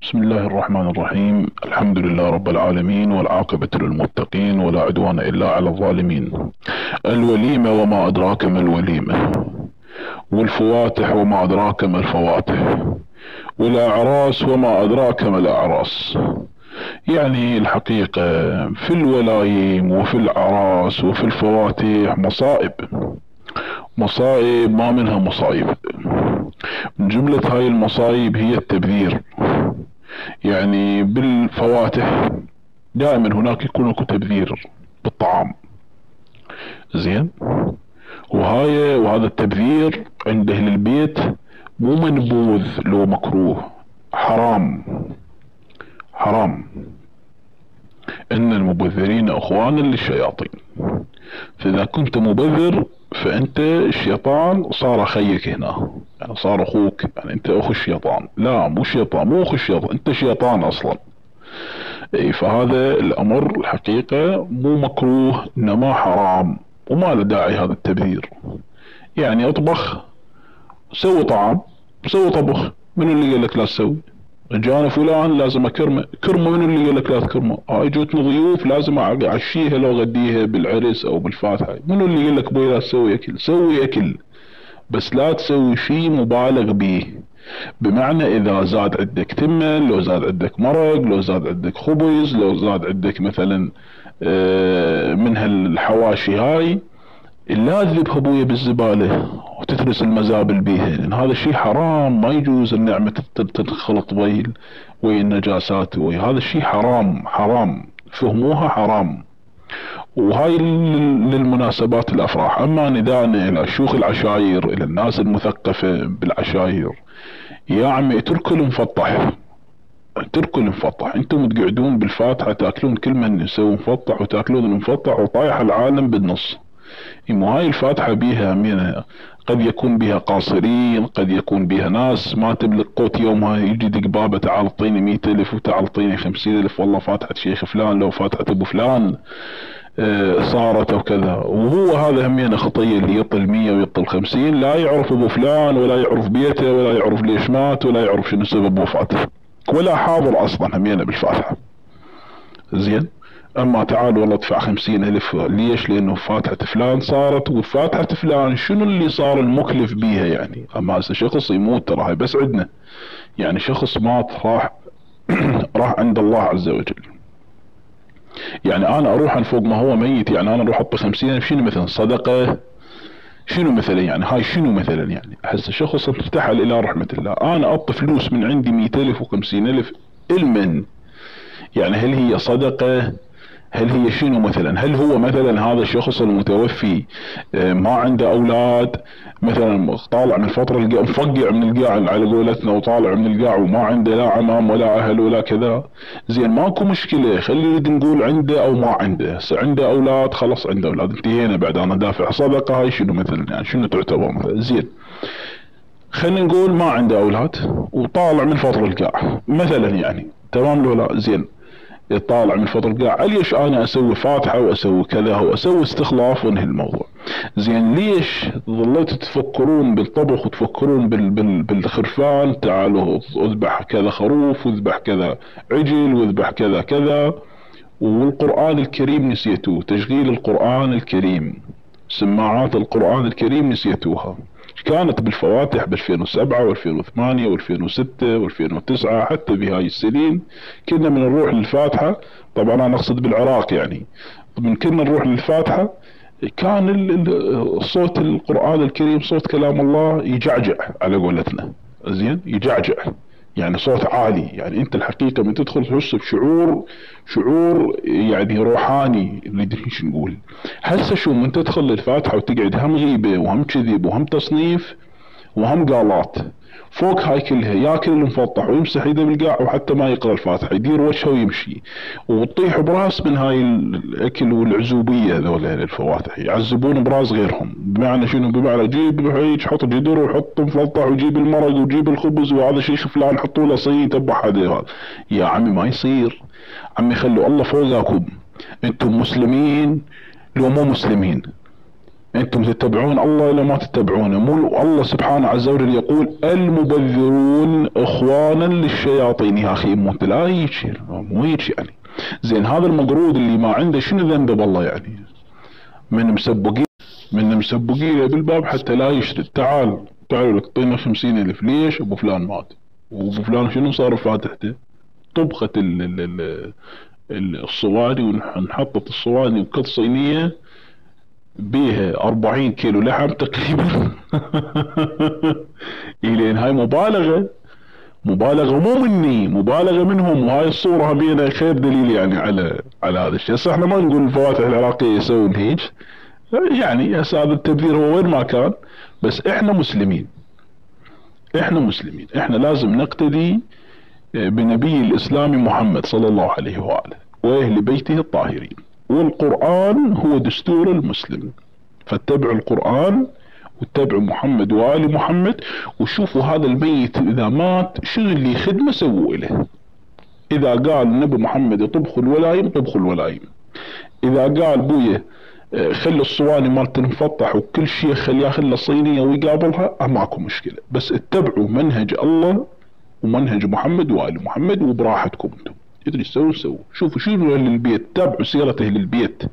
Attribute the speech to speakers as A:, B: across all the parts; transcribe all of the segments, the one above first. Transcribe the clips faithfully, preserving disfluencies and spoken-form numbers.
A: بسم الله الرحمن الرحيم. الحمد لله رب العالمين، والعاقبة للمتقين، ولا عدوان إلا على الظالمين. الوليمة وما أدراك ما الوليمة، والفواتح وما أدراك ما الفواتح، والأعراس وما أدراك ما الأعراس. يعني الحقيقة في الولايم وفي الأعراس وفي الفواتح مصائب مصائب ما منها مصايب. من جملة هاي المصايب هي التبذير. يعني بالفواتح دائما هناك يكون اكو تبذير بالطعام، زين. وهاي وهذا التبذير عند اهل البيت مو منبوذ، لو مكروه، حرام حرام. ان المبذرين اخوانا للشياطين، فاذا كنت مبذر فانت الشيطان صار خيك هنا، يعني صار اخوك، يعني انت اخو الشيطان. لا، مو شيطان، مو اخو الشيطان، انت شيطان اصلا. اي، فهذا الامر الحقيقة مو مكروه، انما حرام، وما له داعي هذا التبذير. يعني اطبخ، سوي طعام، سوي طبخ، منو اللي قال لك لا تسوي؟ جانا فلان لازم اكرمه، كرمه، منو اللي قال لك لا تكرمه؟ هاي جوتني ضيوف لازم اعشيها لو غديها بالعرس او بالفاتحة، منو اللي قال لك ابوي لا تسوي اكل؟ سوي اكل، بس لا تسوي شيء مبالغ به. بمعنى اذا زاد عندك تمن، لو زاد عندك مرق، لو زاد عندك خبز، لو زاد عندك مثلا آه، من هالحواشي هاي، لا تذبها ابويا بالزبالة وتترس المزابل بيها، لان هذا الشيء حرام. ما يجوز النعمة تنخلط ويا ويا النجاسات، ويا هذا الشيء حرام حرام، فهموها حرام. وهاي للمناسبات الافراح. اما نداءنا الى شيوخ العشاير، الى الناس المثقفة بالعشاير، يا عمي اتركوا المفطح، اتركوا المفطح. انتم تقعدون بالفاتحة تاكلون كل من يسوي مفطح، وتاكلون المفطح وطايح العالم بالنص. مو هاي الفاتحة بيها منها قد يكون بها قاصرين، قد يكون بها ناس ما تملك قوت يومها، يجي دق بابه تعال اعطيني مية الف وتعال اعطيني خمسين الف، والله فاتحة شيخ فلان، لو فاتحة ابو فلان اه صارت وكذا. وهو هذا همينه خطية، اللي يطل مية ويطل خمسين لا يعرف ابو فلان، ولا يعرف بيته، ولا يعرف ليش مات، ولا يعرف شنو سبب وفاته، ولا حاضر اصلا همينه بالفاتحة، زين. اما تعال والله ادفع خمسين الف، ليش؟ لانه فاتحة فلان صارت، وفاتحة فلان شنو اللي صار المكلف بيها يعني؟ اما هسه شخص يموت ترى هاي بس عندنا، يعني شخص مات راح راح عند الله عز وجل. يعني انا اروح عن فوق ما هو ميت، يعني انا اروح احط خمسين الف شنو مثلا صدقة؟ شنو مثلا يعني؟ هاي شنو مثلا يعني؟ هسه شخص ارتحل الى رحمة الله، انا اعط فلوس من عندي مية الف وخمسين الف المن، يعني هل هي صدقة؟ هل هي شنو مثلا؟ هل هو مثلا هذا الشخص المتوفي ما عنده اولاد، مثلا طالع من فترة القاع، مفقع من القاع على قولتنا، وطالع من القاع وما عنده لا عمام ولا اهل ولا كذا، زين ماكو مشكلة، خلي نقول عنده او ما عنده. هسه عنده اولاد، خلاص عنده اولاد، انتهينا، بعد انا دافع صدقة، هاي شنو مثلا يعني؟ شنو تعتبر مثلا؟ زين، خلينا نقول ما عنده اولاد وطالع من فطر القاع مثلا، يعني تمام لو لا؟ زين، يطالع من فضل القاع، ليش انا اسوي فاتحة واسوي كذا واسوي استخلاف وانهي الموضوع؟ زين، ليش ظليتوا تفكرون بالطبخ وتفكرون بال بال بالخرفان؟ تعالوا اذبح كذا خروف، واذبح كذا عجل، واذبح كذا كذا، والقرآن الكريم نسيتوه، تشغيل القرآن الكريم، سماعات القرآن الكريم نسيتوها. كانت بالفواتح ب ألفين وسبعة و2008 و2006 و2009، حتى بهاي السنين كنا من نروح للفاتحة. طبعا انا اقصد بالعراق يعني، من كنا نروح للفاتحة كان صوت القرآن الكريم، صوت كلام الله يجعجع على قولتنا، زين، يجعجع، يعني صوت عالي. يعني انت الحقيقة من تدخل تحس بشعور، شعور يعني روحاني، ندري شو نقول. هسه شو من تدخل للفاتحة وتقعد هم غيبة وهم كذب وهم تصنيف وهم قالات، فوق هاي كلها ياكل المفطح ويمسح ايده بالقاع، وحتى ما يقرا الفاتحه، يدير وجهه ويمشي، وتطيح براس من هاي الاكل والعزوبيه. ذول الفواتح يعذبون براس غيرهم. بمعنى شنو؟ بمعنى جيب هيك، حط جدر وحط مفطح، وجيب المرق وجيب الخبز، وهذا شيخ فلان حطوا له صيد تبع هذا. يا عمي ما يصير، عمي خلوا الله فوقكم، انتم مسلمين لو مو مسلمين، انتم تتبعون الله ولا ما تتبعونه؟ مو الله سبحانه عز وجل يقول المبذرون اخوانا للشياطين. يا اخي مو لا هيك، مو هيك يعني. زين هذا المقرود اللي ما عنده شنو ذنبه بالله يعني؟ من مسبقين من مسبقين بالباب حتى لا يشرد. تعال تعالوا لك اعطينا خمسين الف. ليش؟ ابو فلان مات. وابو فلان شنو صار بفاتحته؟ طبخة ال ال ال الصواني، ونحطت الصواني بكل صينية بيها أربعين كيلو لحم تقريبا. الين هاي مبالغة، مبالغة مو مني، مبالغة منهم. وهاي الصورة همينة خير دليل يعني على على هذا الشيء. هسه احنا ما نقول الفواتح العراقية يسوون هيك يعني، هسه هذا التبذير هو وين ما كان، بس احنا مسلمين، احنا مسلمين، احنا لازم نقتدي بنبي الاسلام محمد صلى الله عليه واله واهل بيته الطاهرين، والقرآن هو دستور المسلم. فاتبعوا القرآن واتبعوا محمد وآل محمد، وشوفوا هذا الميت اذا مات شنو اللي خدمه سووا له. اذا قال النبي محمد طبخوا الولايم طبخوا الولايم، اذا قال بويه خلي الصواني مالت المفطح وكل شيء خليها خلي صينية ويقابلها، ماكو مشكلة. بس اتبعوا منهج الله ومنهج محمد وآل محمد وبراحتكم انتم تدري تسووا سووا. شوفوا شنو اهل البيت، تابعوا سيرة اهل البيت.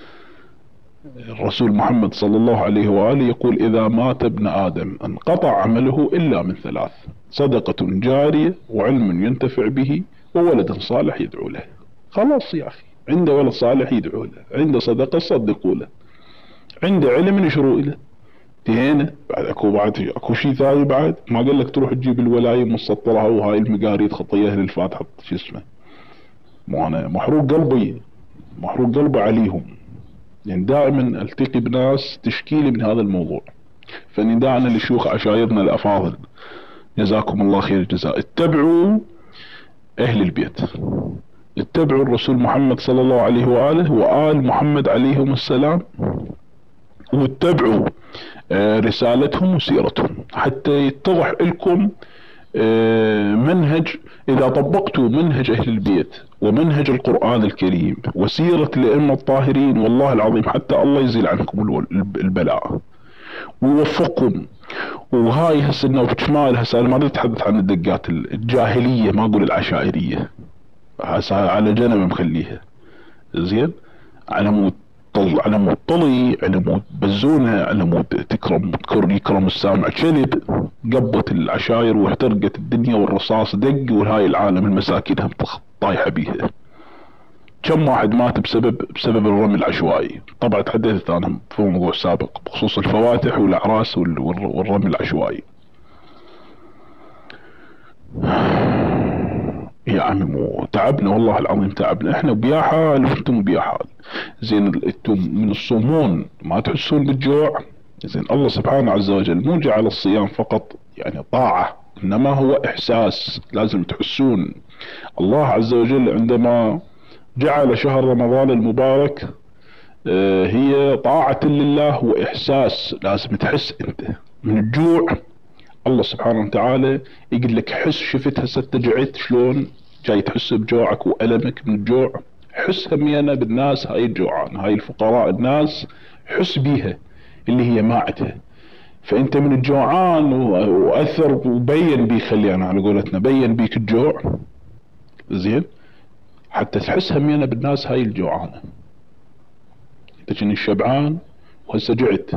A: الرسول محمد صلى الله عليه وآله يقول اذا مات ابن ادم انقطع عمله الا من ثلاث: صدقة جارية، وعلم ينتفع به، وولد صالح يدعو له. خلاص يا اخي، عنده ولد صالح يدعو له، عنده صدقة صدقوا له، عنده علم نشروا له. تهينه بعد اكو بعد اكو شيء ثاني بعد. ما قال لك تروح تجيب الولايم مسطرها وهاي المقاريد خطيها للفاتحة شو اسمه. مو انا محروق قلبي، محروق قلبي عليهم، يعني دائما التقي بناس تشكيلي من هذا الموضوع. فنداءنا لشيوخ عشايرنا الافاضل جزاكم الله خير الجزاء، اتبعوا اهل البيت، اتبعوا الرسول محمد صلى الله عليه وآله وآل محمد عليهم السلام، واتبعوا رسالتهم وسيرتهم حتى يتضح لكم منهج. اذا طبقتوا منهج اهل البيت ومنهج القرآن الكريم وسيرة الائمة الطاهرين، والله العظيم حتى الله يزيل عنكم البلاء ويوفقكم. وهاي هسه انه بكمال، هسه انا ما بدي اتحدث عن الدقات الجاهلية، ما اقول العشائرية، هسه على جنب مخليها زين. على مود طل على مود طلي، على مود بزونة، على مود تكرم يكرم السامع كلب. قبت العشاير واحترقت الدنيا والرصاص دق، وهاي العالم المساكين هم طايحة بيها. كم واحد مات بسبب بسبب الرمي العشوائي. طبعا تحدثت انا في موضوع سابق بخصوص الفواتح والاعراس والرمي العشوائي. يا عمي مو تعبنا والله العظيم، تعبنا احنا بيا حال وانتم بيا حال. زين انتم من الصومون ما تحسون بالجوع؟ زين الله سبحانه عز وجل مو جعل الصيام فقط يعني طاعة، انما هو احساس، لازم تحسون. الله عز وجل عندما جعل شهر رمضان المبارك اه هي طاعة لله واحساس، لازم تحس انت من الجوع. الله سبحانه وتعالى يقول لك حس، شفت هسه جعت شلون جاي تحس بجوعك وألمك من الجوع؟ حس همينا بالناس هاي الجوعان، هاي الفقراء الناس، حس بيها اللي هي ماعتها. فانت من الجوعان واثر وبين بيك، خلينا على قولتنا بين بيك الجوع زين، حتى تحس همينا بالناس هاي الجوعانة. انت كنت شبعان وهسه جعت،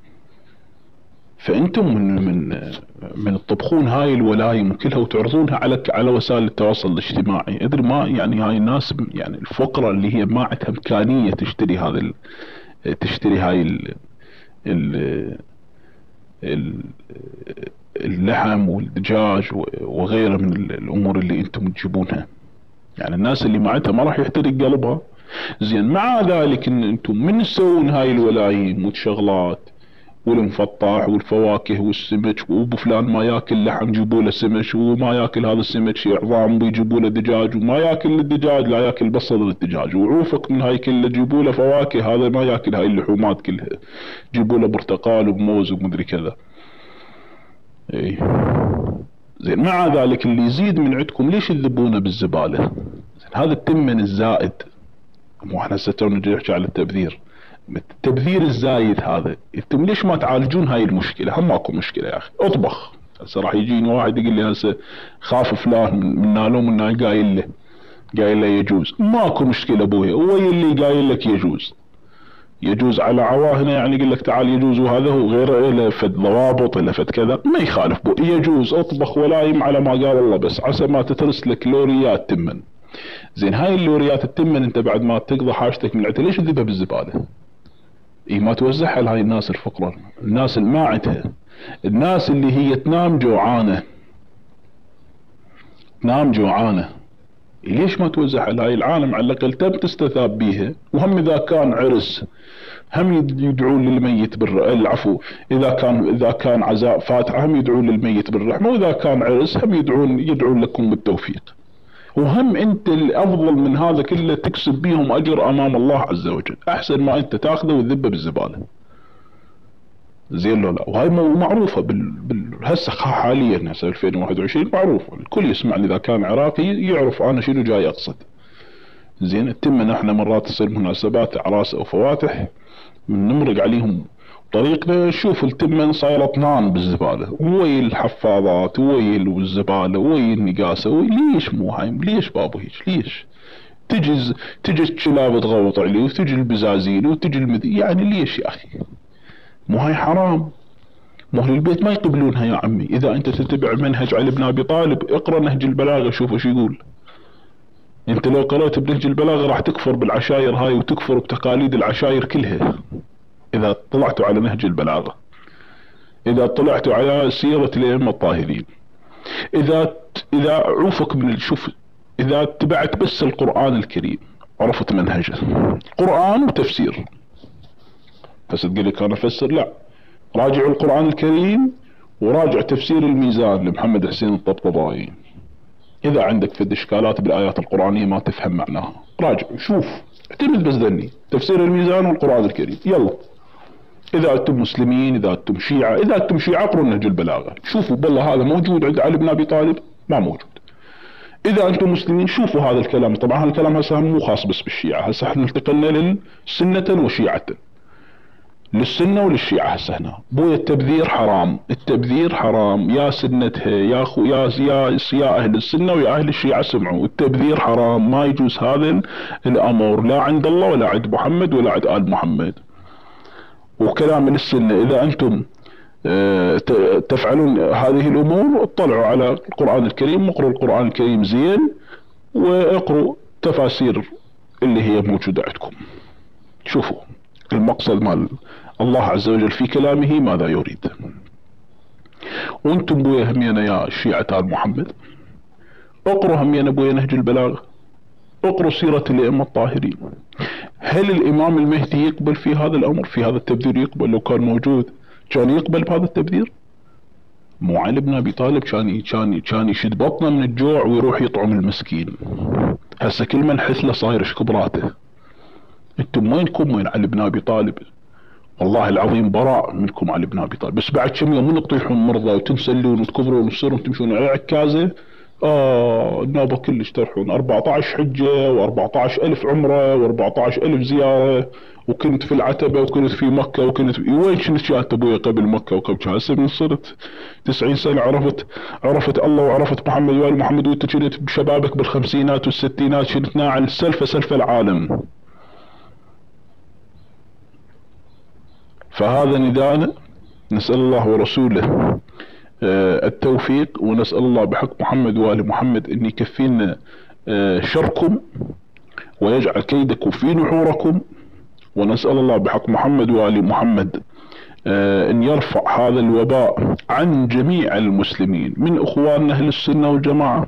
A: فانتم من من من تطبخون هاي الولايم وكلها وتعرضونها على على وسائل التواصل الاجتماعي. ادري ما يعني هاي الناس يعني الفقراء اللي هي ما عندها امكانيه تشتري هذا ال تشتري هاي ال ال ال اللحم والدجاج وغيره من الامور اللي انتم تجيبونها. يعني الناس اللي ما عندها ما راح يحترق قلبها. زين مع ذلك ان انتم من تسوون هاي الولايم والشغلات والمفطح والفواكه والسمك، وابو فلان ما ياكل لحم جيبوا له سمك، وما ياكل هذا السمك شي عظام بيجيبوا له دجاج، وما ياكل الدجاج لا ياكل بصل الدجاج، وعوفك من هاي كله جيبوا له فواكه، هذا ما ياكل هاي اللحومات كلها، جيبوا له برتقال وموز ومدري كذا. اي زين مع ذلك اللي يزيد من عندكم ليش تذبونه بالزباله؟ زين هذا التمن الزائد. مو احنا هسه تونا نحكي على التبذير. التبذير الزايد هذا، انتم ليش ما تعالجون هاي المشكلة؟ هم ماكو مشكلة يا اخي، اطبخ. هسه راح يجيني واحد يقول لي هسه خاف فلان من نالوم من قايل له قايل له يجوز. ماكو مشكلة ابوي، هو اللي قايل لك يجوز يجوز على عواهنا، يعني يقول لك تعال يجوز، وهذا هو غير له فد ضوابط له فد كذا، ما يخالف بو يجوز اطبخ ولايم على ما قال الله، بس عسى ما تترس لك لوريات تمن. زين هاي اللوريات التمن انت بعد ما تقضي حاجتك من العتل ليش تذبها بالزبالة؟ اي ما توزعها لهاي الناس الفقراء، الناس اللي ما عندها، الناس اللي هي تنام جوعانة تنام جوعانة ليش ما توزعها لهاي العالم؟ على الاقل تم تستثاب بيها. وهم اذا كان عرس هم يدعون للميت بالر... العفو اذا كان اذا كان عزاء فاتحة هم يدعون للميت بالرحمة، واذا كان عرس هم يدعون يدعون لكم بالتوفيق. وهم انت الافضل من هذا كله تكسب بيهم اجر امام الله عز وجل، احسن ما انت تاخذه وتذبه بالزبالة. زين لو لا؟ وهاي معروفة بال... بال... هسه حاليا هسه ألفين وواحد وعشرين معروفة، الكل يسمعني اذا كان عراقي يعرف انا شنو جاي اقصد. زين التمن احنا مرات تصير مناسبات اعراس او فواتح نمرق عليهم طريقنا نشوف التمن صايرة اطنان بالزبالة، وي الحفاضات وي الزبالة وي النقاسة وي. ليش مو هاي؟ ليش بابو هيك؟ ليش تجي تجي الكلاب تغوط عليه وتجي البزازين وتجي المذي؟ يعني ليش يا اخي؟ مو هاي حرام؟ مو اهل البيت ما يقبلونها يا عمي. اذا انت تتبع منهج علي بن ابي طالب اقرا نهج البلاغة شوف ايش يقول. انت لو قرأت بنهج البلاغة راح تكفر بالعشاير هاي وتكفر بتقاليد العشاير كلها. اذا طلعتوا على نهج البلاغة، اذا طلعتوا على سيرة الائمة الطاهرين، اذا اذا عوفك من شوف، اذا اتبعت بس القرآن الكريم عرفت منهجه، قرآن وتفسير. بس تقول لك انا افسر، لا، راجعوا القرآن الكريم وراجع تفسير الميزان لمحمد حسين الطبطبائي. اذا عندك فد اشكالات بالايات القرآنية ما تفهم معناها راجع شوف، اعتمد بس ذني تفسير الميزان والقرآن الكريم. يلا اذا انتم مسلمين، اذا انتم شيعة، اذا انتم شيعة اقروا نهج البلاغة شوفوا بالله هذا موجود عند علي بن ابي طالب؟ ما موجود. اذا انتم مسلمين شوفوا هذا الكلام. طبعا هذا الكلام هسه مو خاص بس بالشيعة، هسه احنا انتقلنا للسنة وشيعة، للسنة وللشيعة. هسه هنا بويا التبذير حرام، التبذير حرام يا سنتها يا اخو يا يا يا اهل السنة ويا اهل الشيعة سمعوا، التبذير حرام، ما يجوز هذا الامر لا عند الله ولا عند محمد ولا عند آل محمد. وكلام للسنة اذا انتم تفعلون هذه الامور اطلعوا على القرآن الكريم، اقروا القرآن الكريم زين واقروا تفاسير اللي هي موجودة عندكم، شوفوا المقصد مال الله عز وجل في كلامه ماذا يريد. وانتم بويا همينا يا شيعة آل محمد اقروا همينا بويا نهج البلاغة، اقروا سيرة الائمة الطاهرين. هل الامام المهدي يقبل في هذا الامر، في هذا التبذير؟ يقبل؟ لو كان موجود كان يقبل بهذا التبذير؟ مو علي بن ابي طالب كان كان كان يشد بطنه من الجوع ويروح يطعم المسكين. هسه كل من حثله صاير ايش كبراته. انتم وينكم وين علي بن ابي طالب؟ والله العظيم براء منكم علي بن ابي طالب. بس بعد كم يوم من تطيحون مرضى وتنسلون وتكبرون وتصيرون تمشون على عكازه، اه النوبة كلش ترحون. أربعة عشر حجة وأربعة عشر ألف عمرة وأربعة عشر ألف زيارة، وكنت في العتبة وكنت في مكة وكنت في... وين كنت كانت ابويا قبل مكة وقبل؟ هسه من صرت تسعين سنة عرفت عرفت الله وعرفت محمد وآل محمد، وانت كنت بشبابك بالخمسينات والستينات كنت ناعل سلفة سلفة العالم. فهذا نداءنا، نسأل الله ورسوله التوفيق، ونسأل الله بحق محمد وآل محمد ان يكفينا شركم ويجعل كيدكم في نحوركم، ونسأل الله بحق محمد وآل محمد ان يرفع هذا الوباء عن جميع المسلمين من اخواننا اهل السنة والجماعة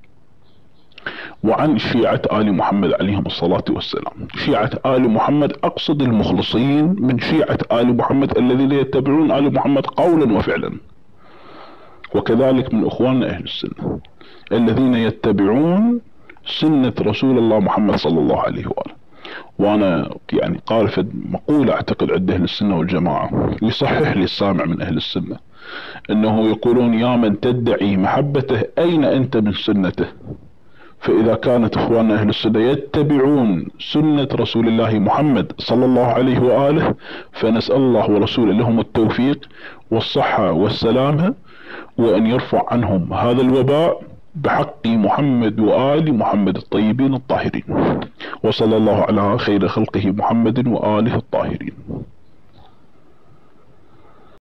A: وعن شيعة آل محمد عليهم الصلاة والسلام. شيعة آل محمد اقصد المخلصين من شيعة آل محمد الذين يتبعون آل محمد قولا وفعلا، وكذلك من اخواننا اهل السنة الذين يتبعون سنة رسول الله محمد صلى الله عليه وآله. وانا يعني قال في مقولة اعتقد عند اهل السنة والجماعة يصحح لي السامع من اهل السنة، انه يقولون يا من تدعي محبته اين انت من سنته؟ فإذا كانت إخواننا أهل السنة يتبعون سنة رسول الله محمد صلى الله عليه وآله، فنسأل الله ورسوله لهم التوفيق والصحة والسلامة، وأن يرفع عنهم هذا الوباء بحق محمد وآل محمد الطيبين الطاهرين. وصلى الله على خير خلقه محمد وآله الطاهرين.